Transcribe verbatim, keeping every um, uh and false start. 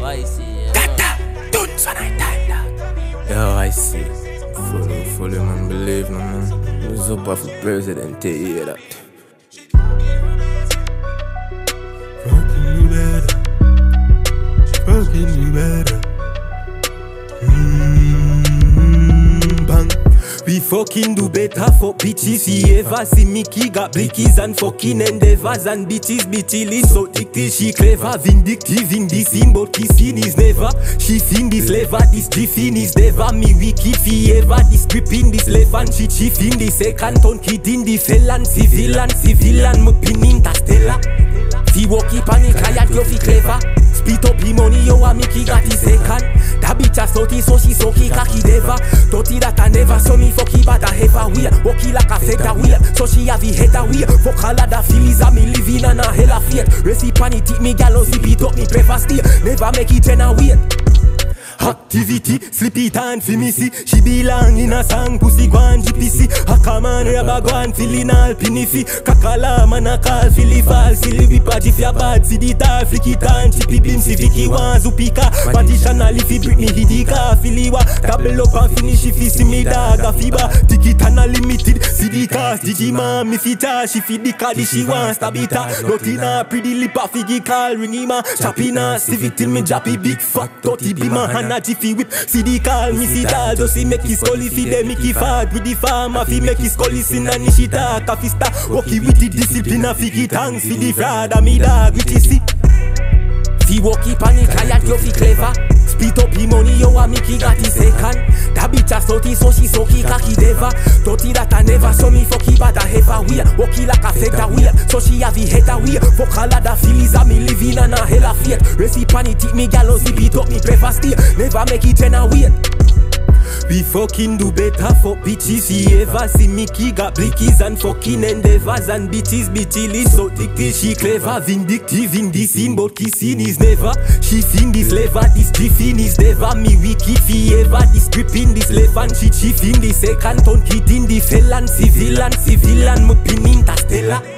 Dada, don't so night time that. Yo, I see. Fully, fully, man, believe me, man. It's up for president to hear that. Fucking you better. Fucking you better. Mm, bang. We fucking do better for bitches. He ever see Mickey got blickies and fucking endeavors and bitches bitchilling so thick till she clever. Vindictive in this scene, but kissing is never. She fin this lever, this jiffin is never. Me wiki fi ever, this gripping this left and she chief in the second ton kidding the felon, civilian, civilian, me pin interstellar. Fi walk it on the client, yo fi clever. Split up the money, yo a Mickey got his second. That bitch a salty, so she soaky cocky deva. Dirty that I never saw me fucky, but I have a weird. Walkie like a feta weird, so she have the head a weird. Fuck all of the feelings of me living on a hell of fate. Recipe tip me gal, zip it up, me prefer stay. Never make it ten a weird. Activity, slip it on fi me see. She belong in a song, pussy gwan G P C. Haka man rubber gwan feeling all pinifi. Kakala man a call fili fall. Silly whip if ya bad, see the tar. Flick it on, chippy beam, si Vicky wan zupika. Partitional if he Britney hidika. Filiwa, double up and finish if he see me dog a fiba. Ticket and a limited, see the cast. Digiman, me fi charge, she fi the card, she want stab it a. Notina, pretty lip a figgy call, ring him a. Chapina, see it till me jappy big fat. Dirty be man. A jiffy whip, see the call, me see that. Just see make his scully fi dem, make he fat. With the farmer fi make his scully sin and she talk. A fi star, walkie with the discipline. A fi get thanks fi the fraud. A me dog, which is see. Fi walkie panic, client yo fi clever. Split up the money, yo a Mickey got his second. That bitch a salty, so she soaky cocky deva. Dirty that I never saw me fucky, but I have a weird. Walkie like a feta weird, so she have the head a weird. Fuck all of the feelings of me living on a hell of fate. Recipe tip me gal, zip it up, me prefer stay. Never make it ten a weird. We fucking do better for bitches. He ever see Mickey got blickies and fucking endeavors and bitches bitchilling so thick till she clever. Vindictive in this scene, but kissing is never. She fin this lever, this jiffin is never. Me wiki fi ever, this gripping this left and she chief in the second ton kidding the felon, civilian, civilian, me pin interstellar.